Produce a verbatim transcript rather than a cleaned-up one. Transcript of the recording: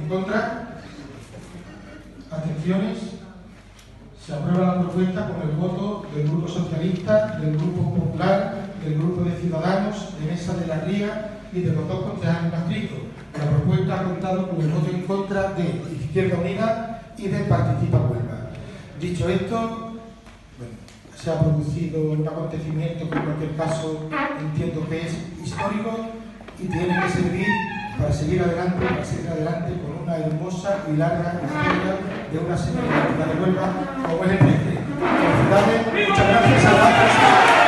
contra? ¿Abstenciones? Se aprueba la propuesta con el voto del Grupo Socialista, del Grupo Popular, del Grupo de Ciudadanos, de Mesa de la Ría y de los dos concejales inscritos. La propuesta ha contado con el voto en contra de Izquierda Unida y de Participa Huelva. Dicho esto, bueno, se ha producido un acontecimiento que en cualquier caso entiendo que es histórico y tiene que servir para seguir adelante, para seguir adelante con una hermosa y larga historia de una señora de Huelva como es el P N. Felicidades, muchas gracias a todos.